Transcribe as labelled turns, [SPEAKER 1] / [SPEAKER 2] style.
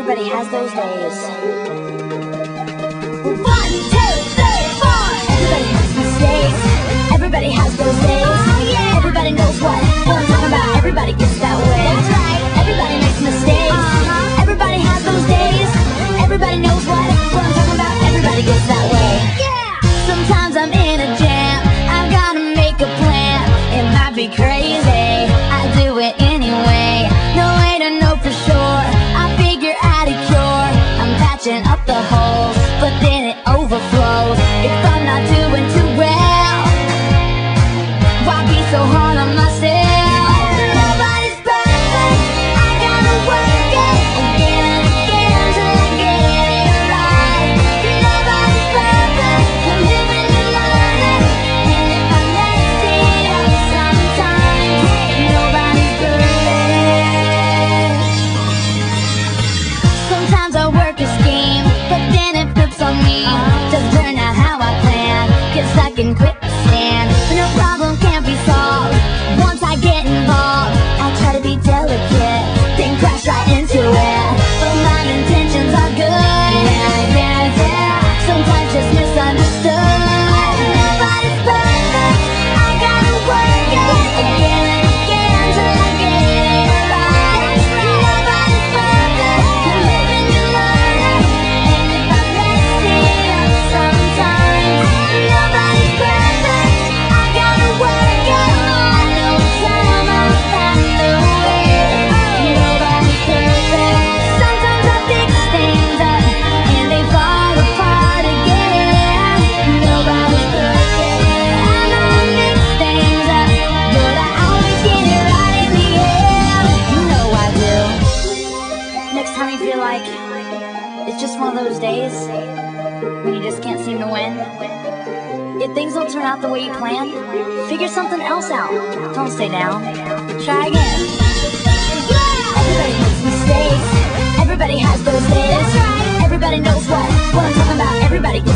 [SPEAKER 1] Everybody has those days. 1, 2, 3, 4. Everybody makes mistakes. Everybody has those days. Oh yeah. Everybody knows what I'm talking about. Everybody gets that way. That's right. Everybody makes mistakes. Everybody has those days. Everybody knows what I'm talking about. Everybody gets that way. Yeah. Sometimes I'm in a jam. I've gotta make a plan. It might be crazy. I do it anyway. No way to know for sure. I figure out a cure. I'm patching up the holes, but then it overflows. If I'm not doing too well, why be so hard on myself? Nobody's perfect. I gotta work it again and again till I get it right. Nobody's perfect. I'm living and learning, and if I mess it up sometimes, nobody's perfect. Sometimes I work a scheme, but then it flips on me. Just turn out how I plan, 'cause I can quit the stand. No problem can't be solved once I get involved. I'll try to be delicate, then crash right into it. But my intentions are good. Yeah, yeah, yeah. Sometimes just misunderstood. Nobody's perfect. I gotta work it again and again till I get it right. Nobody's perfect. I'm living and learning, and if I mess it up sometimes, nobody's perfect. I gotta work it. I know time I'll find the way. Nobody's perfect. Sometimes I fix things up and they fall apart again. Nobody's perfect. I know I mix things up, but I always get it right in the end. You know I do. Next time you feel like it's just one of those days when you just can't seem to win, if things don't turn out the way you planned, figure something else out. Don't stay down. Try again. Everybody makes mistakes. Everybody has those days. Everybody knows what I'm talking about. Everybody gets